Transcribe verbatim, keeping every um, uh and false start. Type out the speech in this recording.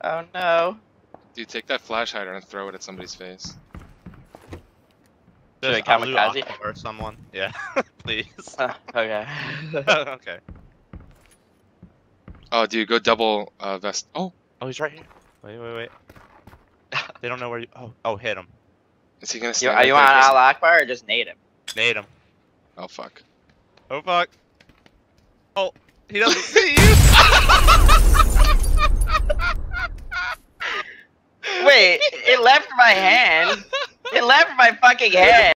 Oh no. Dude, take that flash hider and throw it at somebody's face. Should I Just aloha kamikaze? or someone. Yeah, please. Uh, okay. Okay. Oh, dude, go double uh, vest. Oh, Oh, he's right here. Wait, wait, wait. They don't know where you. Oh, oh, hit him. is he gonna You, stand are right you there on for a sec- Al Akbar or just nade him? Nade him. Oh, fuck. Oh fuck. Oh, he doesn't see you. Wait, it left my hand. It left my fucking hand.